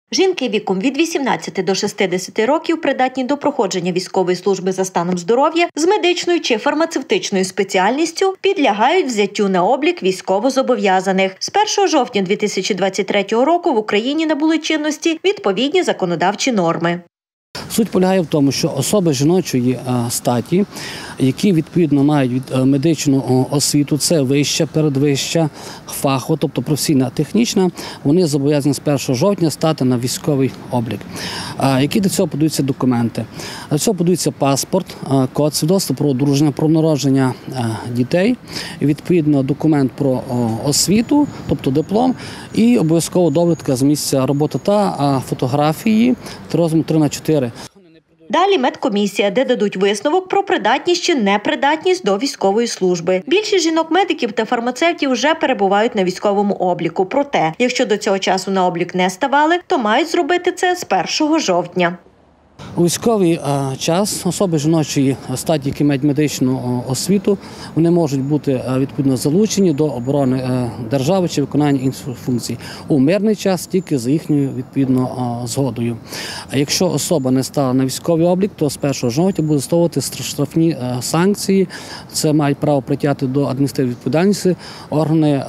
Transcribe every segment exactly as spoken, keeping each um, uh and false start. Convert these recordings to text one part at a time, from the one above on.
Жінки віком від вісімнадцяти до шістдесяти років придатні до проходження військової служби за станом здоров'я з медичною чи фармацевтичною спеціальністю підлягають взяттю на облік військовозобов'язаних. З першого жовтня дві тисячі двадцять третього року в Україні набули чинності відповідні законодавчі норми. Суть полягає в тому, що особи жіночої статі, які відповідно мають медичну освіту, це вища, передвища, фахова, тобто професійна, технічна, вони зобов'язані з першого жовтня стати на військовий облік. Які до цього подаються документи? До цього подаються паспорт, код свідоцтво про одруження, про народження дітей, відповідно документ про освіту, тобто диплом, і обов'язково довідка з місця роботи та фотографії розміром три на чотири. Далі медкомісія, де дадуть висновок про придатність чи непридатність до військової служби. Більшість жінок-медиків та фармацевтів вже перебувають на військовому обліку. Проте, якщо до цього часу на облік не ставали, то мають зробити це з першого жовтня. У військовий час особи жіночої статі, які мають медичну освіту, вони можуть бути відповідно залучені до оборони держави чи виконання інших функцій. У мирний час тільки за їхньою відповідно згодою. А якщо особа не стала на військовий облік, то з першого жовтня будуть застосовувати штрафні санкції. Це мають право притягти до адміністративної відповідальності органи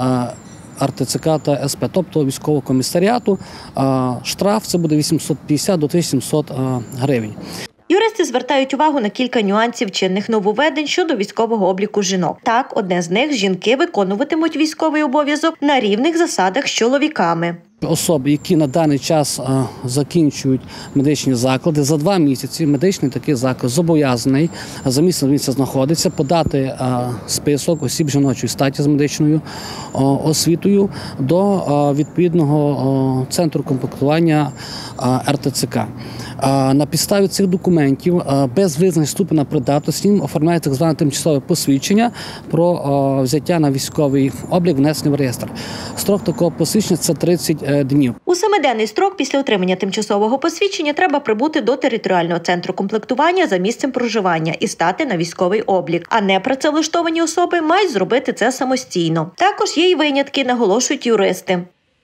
Ар Те Це Ка та Ес Пе, тобто військового комісаріату. Штраф це буде вісімсот п'ятдесят до тисячі сімсот гривень. Юристи звертають увагу на кілька нюансів чинних нововведень щодо військового обліку жінок. Так, одне з них – жінки виконуватимуть військовий обов'язок на рівних засадах з чоловіками. Особи, які на даний час а, закінчують медичні заклади, за два місяці медичний такий заклад зобов'язаний, за місцем місця знаходиться, подати а, список осіб жіночої статі з медичною а, освітою до а, відповідного а, центру комплектування а, Ар Те Це Ка. А, на підставі цих документів а, без визнання ступеня придатності їм оформляється так зване тимчасове посвідчення про а, взяття на військовий облік, внесення в реєстр. Строк такого посвідчення – це тридцять днів. У семиденний строк після отримання тимчасового посвідчення треба прибути до територіального центру комплектування за місцем проживання і стати на військовий облік. А непрацевлаштовані особи мають зробити це самостійно. Також є й винятки, наголошують юристи.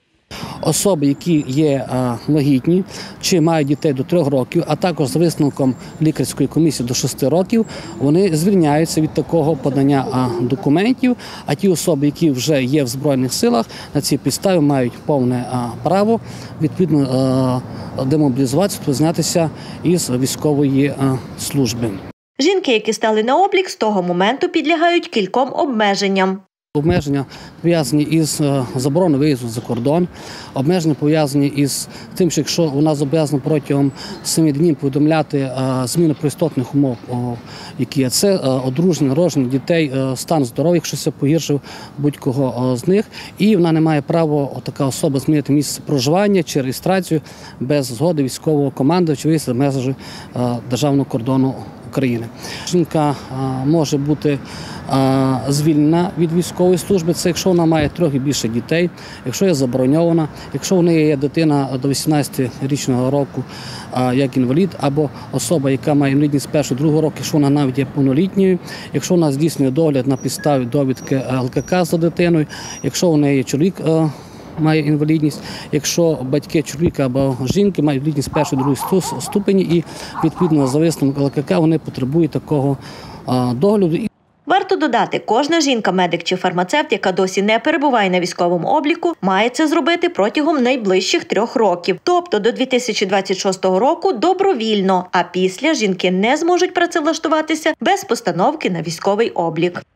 Особи, які є вагітні чи мають дітей до трьох років, а також з висновком лікарської комісії до шести років, вони звільняються від такого подання документів, а ті особи, які вже є в Збройних силах, на цій підставі мають повне право відповідно демобілізуватися, тобто знятися із військової служби. Жінки, які стали на облік, з того моменту підлягають кільком обмеженням. Обмеження пов'язані із забороною виїзду за кордон, обмеження пов'язані із тим, що якщо вона зобов'язана протягом семи днів повідомляти зміни проістотних умов, які є, це одруження, народження дітей, стан здоров'я, якщо це погіршив будь-кого з них, і вона не має права, така особа, змінити місце проживання чи реєстрацію без згоди військового командувача чи виїзду за межі державного кордону України. Жінка може бути звільнена від військової служби, це якщо вона має трохи більше дітей, якщо є забороньована, якщо в неї є дитина до вісімнадцятирічного року як інвалід, або особа, яка має інвалідність першого-другого року, якщо вона навіть є повнолітньою, якщо вона здійснює догляд на підставі довідки Ел Ка Ка за дитиною, якщо в неї є чоловік, має інвалідність, якщо батьки чоловіка або жінки мають інвалідність першої, другої ступені і відповідно за висновком Ел Ка Ка вони потребують такого догляду. Варто додати, кожна жінка, медик чи фармацевт, яка досі не перебуває на військовому обліку, має це зробити протягом найближчих трьох років, тобто до дві тисячі двадцять шостого року добровільно, а після жінки не зможуть працевлаштуватися без постановки на військовий облік.